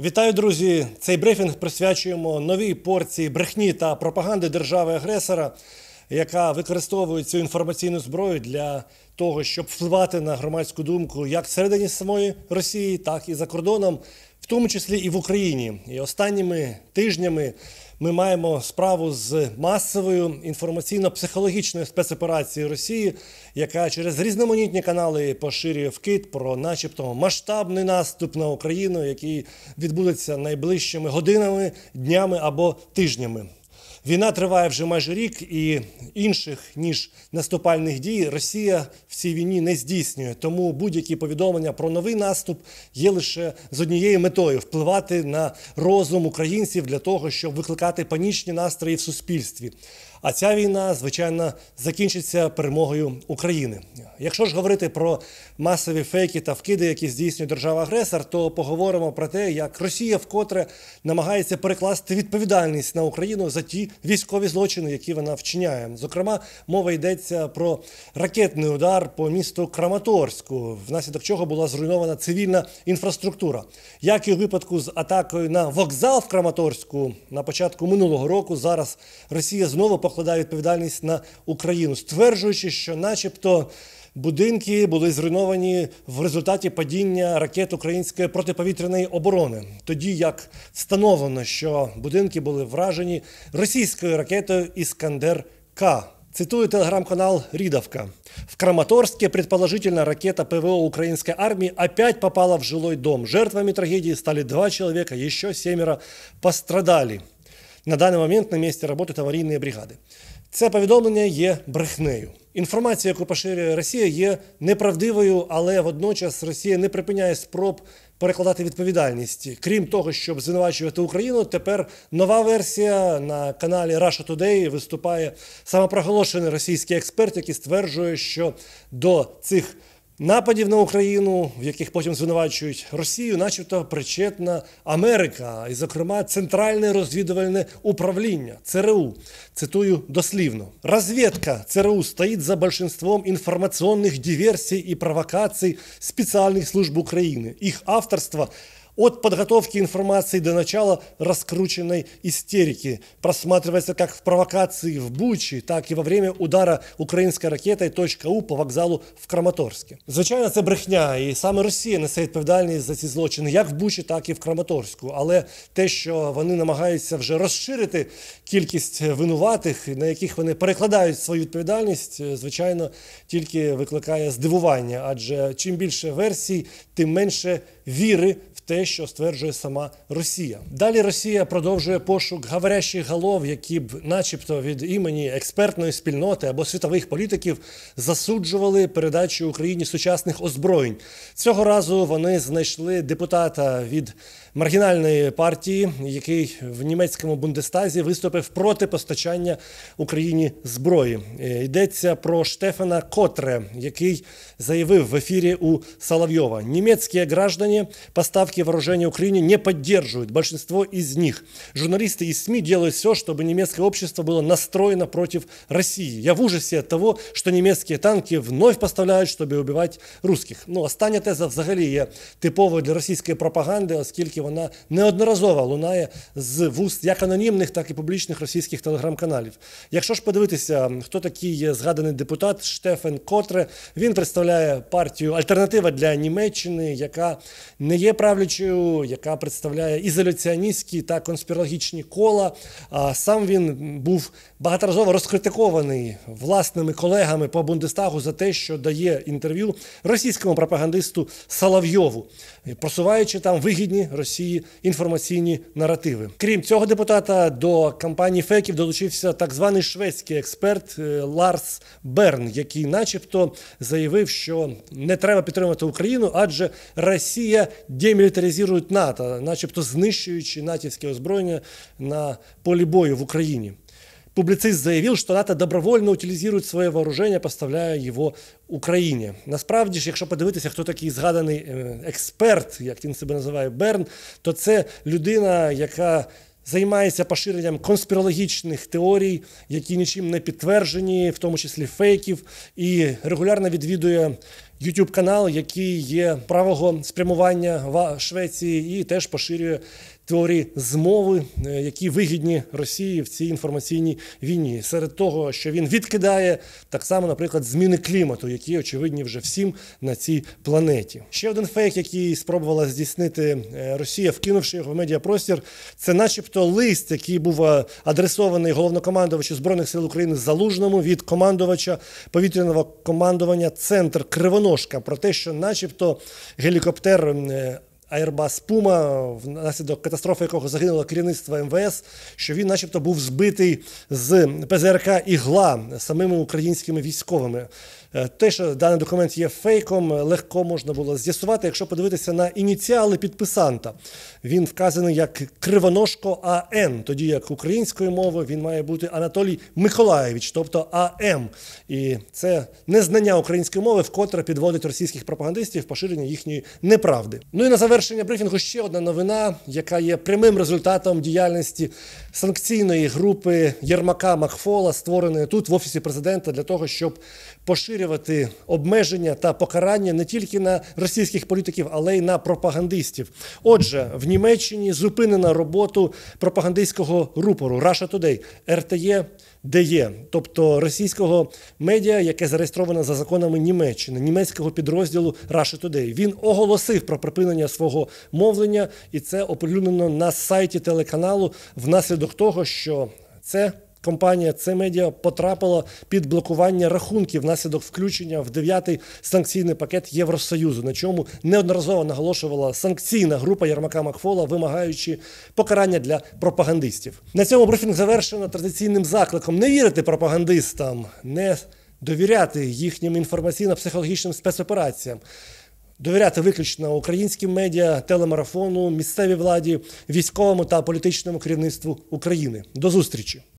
Вітаю, друзі! Цей брифінг присвячуємо новій порції брехні та пропаганди держави-агресора, яка використовує цю інформаційну зброю для того, щоб впливати на громадську думку як всередині самої Росії, так і за кордоном, в тому числі і в Україні. І останніми тижнями ми маємо справу з масовою інформаційно-психологічною спецоперацією Росії, яка через різноманітні канали поширює вкид про начебто масштабний наступ на Україну, який відбудеться найближчими годинами, днями або тижнями. Війна триває вже майже рік, і інших, ніж наступальних дій, Росія в цій війні не здійснює. Тому будь-які повідомлення про новий наступ є лише з однією метою – впливати на розум українців для того, щоб викликати панічні настрої в суспільстві. А ця війна, звичайно, закінчиться перемогою України. Якщо ж говорити про масові фейки та вкиди, які здійснює держава-агресор, то поговоримо про те, як Росія вкотре намагається перекласти відповідальність на Україну за ті військові злочини, які вона вчиняє. Зокрема, мова йдеться про ракетний удар по місту Краматорську, внаслідок чого була зруйнована цивільна інфраструктура. Як і у випадку з атакою на вокзал в Краматорську на початку минулого року, зараз Росія знову покладає відповідальність на Україну, стверджуючи, що начебто будинки були зруйновані в результаті падіння ракет української протиповітряної оборони. Тоді як встановлено, що будинки були вражені російською ракетою «Іскандер-К». Цитую телеграм-канал «Ридовка». В Краматорске предположительно ракета ПВО украинской армии опять попала в жилой дом. Жертвами трагедии стали 2 человека, еще 7 пострадали. На даний момент на місці працюють аварійні бригади. Це повідомлення є брехнею. Інформація, яку поширює Росія, є неправдивою, але водночас Росія не припиняє спроб перекладати відповідальність. Крім того, щоб звинувачувати Україну, тепер нова версія на каналі Russia Today виступає самопроголошений російський експерт, який стверджує, що до цих нападів на Україну, в яких потім звинувачують Росію, начебто причетна Америка, і, зокрема, Центральне розвідувальне управління, ЦРУ. Цитую дослівно. «Разведка ЦРУ стоит за большинством информационных диверсий и провокаций специальных служб Украины. Их авторство от подготовки информации до начала раскрученной истерики просматривается как в провокации в Бучі, так і во время удара українською ракетою .У по вокзалу в Краматорську. Звичайно, це брехня, і саме Росія несе відповідальність за ці злочини, як в Бучі, так і в Краматорську. Але те, що вони намагаються вже розширити кількість винуватих, на яких вони перекладають свою відповідальність, звичайно, тільки викликає здивування. Адже чим більше версій, тим менше віри в те, що стверджує сама Росія. Далі Росія продовжує пошук говорящих голов, які б начебто від імені експертної спільноти або світових політиків засуджували передачу Україні сучасних озброєнь. Цього разу вони знайшли депутата від маргінальної партії, який в німецькому Бундестазі виступив проти постачання Україні зброї. Йдеться про Штефана Котре, який заявив в ефірі у Соловйова: «Німецькі граждане поставки вооружения Украине не поддерживают, большинство из них. Журналисты и СМИ делают все, чтобы немецкое общество было настроено против России. Я в ужасе от того, что немецкие танки вновь поставляють, щоб убивати русских». Ну, остання теза взагалі є типовою для російської пропаганди, оскільки вона неодноразово лунає з вуст як анонімних, так і публічних російських телеграм-каналів. Якщо ж подивитися, хто такий є згаданий депутат Штефан Котре, він представляє партію «Альтернатива для Німеччини», яка не є правлячою, яка представляє ізоляціоністські та конспірологічні кола. А сам він був багаторазово розкритикований власними колегами по Бундестагу за те, що дає інтерв'ю російському пропагандисту Соловйову, просуваючи там вигідні Росії інформаційні наративи. Крім цього депутата, до кампанії фейків долучився так званий шведський експерт Ларс Берн, який начебто заявив, що не треба підтримувати Україну, адже Росія демілітаризує НАТО, начебто знищуючи натівське озброєння на полі бою в Україні. Публицист заявив, що НАТО добровольно утилізує своє вооруження, поставляє його Україні. Насправді ж, якщо подивитися, хто такий згаданий експерт, як він себе називає, Берн, то це людина, яка займається поширенням конспірологічних теорій, які нічим не підтверджені, в тому числі фейків, і регулярно відвідує YouTube канал, який є правого спрямування в Швеції і теж поширює теорії змови, які вигідні Росії в цій інформаційній війні. Серед того, що він відкидає, так само, наприклад, зміни клімату, які очевидні вже всім на цій планеті. Ще один фейк, який спробувала здійснити Росія, вкинувши його в медіапростір, це начебто лист, який був адресований головнокомандувачу Збройних сил України Залужному від командувача повітряного командування «Центр Кривоножка» про те, що начебто гелікоптер Airbus Puma, внаслідок катастрофи якого загинуло керівництво МВС, що він начебто був збитий з ПЗРК «Ігла» самими українськими військовими. Те, що даний документ є фейком, легко можна було з'ясувати, якщо подивитися на ініціали підписанта. Він вказаний як Кривоножко А.Н., тоді як українською мовою він має бути Анатолій Миколаєвич, тобто А.М. І це незнання української мови вкотре підводить російських пропагандистів в поширенні їхньої неправди. Ну і на завершення брифінгу ще одна новина, яка є прямим результатом діяльності санкційної групи Єрмака-Макфола, створеної тут в Офісі Президента для того, щоб поширювати обмеження та покарання не тільки на російських політиків, але й на пропагандистів. Отже, в Німеччині зупинено роботу пропагандистського рупору Russia Today, РТЄ, ДЕ, тобто російського медіа, яке зареєстровано за законами Німеччини, німецького підрозділу Russia Today. Він оголосив про припинення свого мовлення, і це оприлюднено на сайті телеканалу внаслідок того, що компанія, це медіа потрапила під блокування рахунків внаслідок включення в 9-й санкційний пакет Євросоюзу, на чому неодноразово наголошувала санкційна група Єрмака-Макфола, вимагаючи покарання для пропагандистів. На цьому брифінг завершено традиційним закликом не вірити пропагандистам, не довіряти їхнім інформаційно-психологічним спецопераціям, довіряти виключно українським медіа, телемарафону, місцевій владі, військовому та політичному керівництву України. До зустрічі!